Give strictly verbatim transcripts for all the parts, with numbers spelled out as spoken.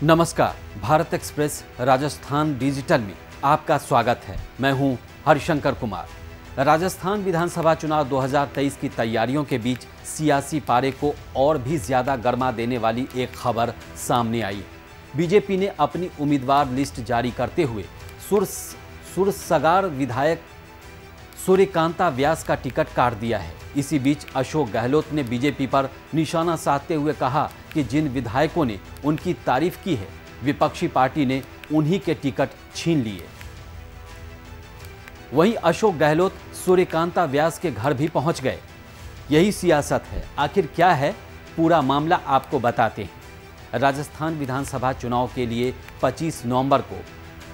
नमस्कार, Bharat express Rajasthan digital में आपका स्वागत है। मैं हूं हरिशंकर कुमार। राजस्थान विधानसभा चुनाव दो हज़ार तेईस की तैयारियों के बीच सियासी पारे को और भी ज्यादा गर्मा देने वाली एक खबर सामने आई है। बीजेपी ने अपनी उम्मीदवार लिस्ट जारी करते हुए सुर सुरसगार विधायक सूर्यकांता व्यास का टिकट काट दिया है। इसी बीच अशोक गहलोत ने बीजेपी पर निशाना साधते हुए कहा कि जिन विधायकों ने उनकी तारीफ की है, विपक्षी पार्टी ने उन्हीं के टिकट छीन लिए। वहीं अशोक गहलोत सूर्यकांता व्यास के घर भी पहुंच गए। यही सियासत है। आखिर क्या है पूरा मामला, आपको बताते हैं। राजस्थान विधानसभा चुनाव के लिए पच्चीस नवंबर को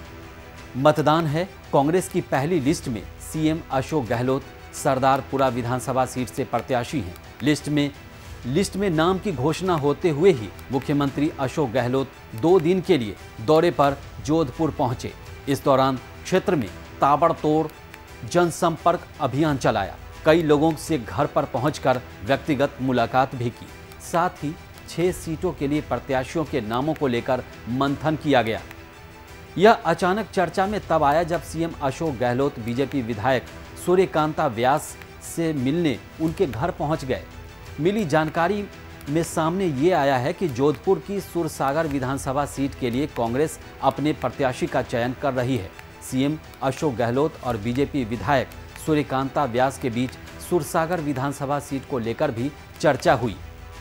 मतदान है। कांग्रेस की पहली लिस्ट में सीएम अशोक गहलोत सरदारपुरा विधानसभा सीट से प्रत्याशी हैं। लिस्ट में लिस्ट में नाम की घोषणा होते हुए ही मुख्यमंत्री अशोक गहलोत दो दिन के लिए दौरे पर जोधपुर पहुंचे। इस दौरान क्षेत्र में ताबड़तोड़ जनसंपर्क अभियान चलाया। कई लोगों से घर पर पहुंचकर व्यक्तिगत मुलाकात भी की। साथ ही छह सीटों के लिए प्रत्याशियों के नामों को लेकर मंथन किया गया। यह अचानक चर्चा में तब आया जब सीएम अशोक गहलोत बीजेपी विधायक सूर्यकांता व्यास से मिलने उनके घर पहुंच गए। मिली जानकारी में सामने ये आया है कि जोधपुर की सुरसागर विधानसभा सीट के लिए कांग्रेस अपने प्रत्याशी का चयन कर रही है। सीएम अशोक गहलोत और बीजेपी विधायक सूर्यकांता व्यास के बीच सुरसागर विधानसभा सीट को लेकर भी चर्चा हुई।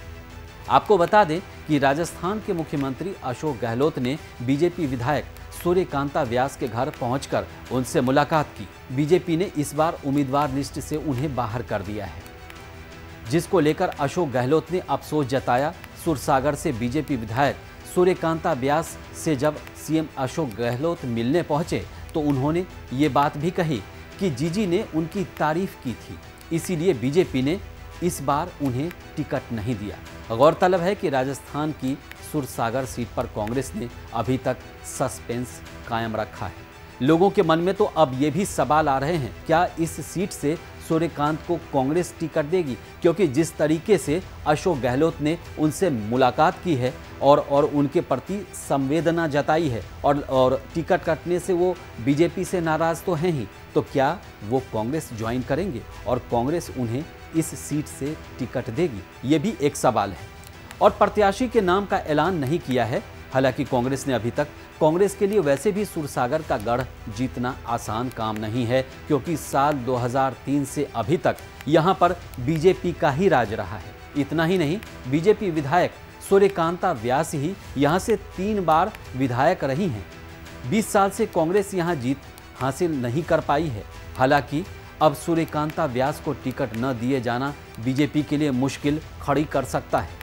आपको बता दें कि राजस्थान के मुख्यमंत्री अशोक गहलोत ने बीजेपी विधायक सूर्यकांता व्यास के घर पहुंचकर उनसे मुलाकात की। बीजेपी ने इस बार उम्मीदवार लिस्ट से उन्हें बाहर कर दिया है, जिसको लेकर अशोक गहलोत ने अफसोस जताया। सुरसागर से बीजेपी विधायक सूर्यकांता व्यास से जब सीएम अशोक गहलोत मिलने पहुंचे तो उन्होंने ये बात भी कही कि जीजी ने उनकी तारीफ की थी, इसीलिए बीजेपी ने इस बार उन्हें टिकट नहीं दिया। गौरतलब है कि राजस्थान की सुरसागर सीट पर कांग्रेस ने अभी तक सस्पेंस कायम रखा है। लोगों के मन में तो अब ये भी सवाल आ रहे हैं, क्या इस सीट से सूर्यकांत को कांग्रेस टिकट देगी? क्योंकि जिस तरीके से अशोक गहलोत ने उनसे मुलाकात की है और और उनके प्रति संवेदना जताई है और और टिकट कटने से वो बीजेपी से नाराज तो हैं ही, तो क्या वो कांग्रेस ज्वाइन करेंगे और कांग्रेस उन्हें इस सीट से टिकट देगी? ये भी एक सवाल है। और प्रत्याशी के नाम का ऐलान नहीं किया है। हालांकि कांग्रेस ने अभी तक कांग्रेस के लिए वैसे भी सुरसागर का गढ़ जीतना आसान काम नहीं है, क्योंकि साल दो हज़ार तीन से अभी तक यहां पर बीजेपी का ही राज रहा है। इतना ही नहीं, बीजेपी विधायक सूर्यकांता व्यास ही यहां से तीन बार विधायक रही हैं। बीस साल से कांग्रेस यहां जीत हासिल नहीं कर पाई है। हालांकि अब सूर्यकांता व्यास को टिकट न दिए जाना बीजेपी के लिए मुश्किल खड़ी कर सकता है।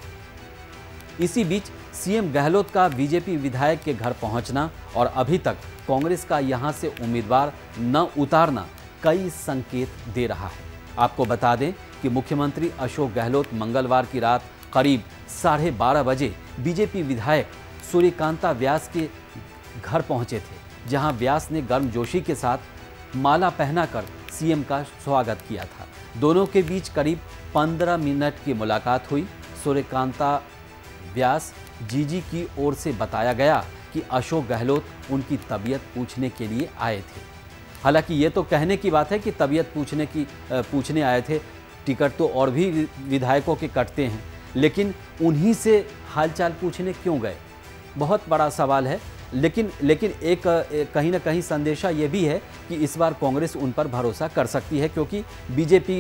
इसी बीच सीएम गहलोत का बीजेपी विधायक के घर पहुंचना और अभी तक कांग्रेस का यहां से उम्मीदवार न उतारना कई संकेत दे रहा है। आपको बता दें कि मुख्यमंत्री अशोक गहलोत मंगलवार की रात करीब साढ़े बारह बजे बीजेपी विधायक सूर्यकांता व्यास के घर पहुंचे थे, जहां व्यास ने गर्मजोशी के साथ माला पहनाकर सीएम का स्वागत किया था। दोनों के बीच करीब पंद्रह मिनट की मुलाकात हुई। सूर्यकांता व्यास जीजी की ओर से बताया गया कि अशोक गहलोत उनकी तबीयत पूछने के लिए आए थे। हालांकि ये तो कहने की बात है कि तबीयत पूछने की पूछने आए थे, टिकट तो और भी विधायकों के कटते हैं, लेकिन उन्हीं से हालचाल पूछने क्यों गए? बहुत बड़ा सवाल है। लेकिन लेकिन एक कहीं ना कहीं संदेशा ये भी है कि इस बार कांग्रेस उन पर भरोसा कर सकती है, क्योंकि बीजेपी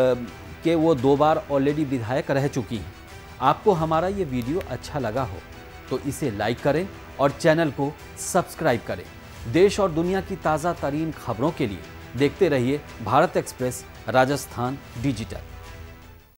के वो दो बार ऑलरेडी विधायक रह चुकी हैं। आपको हमारा ये वीडियो अच्छा लगा हो तो इसे लाइक करें और चैनल को सब्सक्राइब करें। देश और दुनिया की ताज़ा तरीन खबरों के लिए देखते रहिए भारत एक्सप्रेस राजस्थान डिजिटल।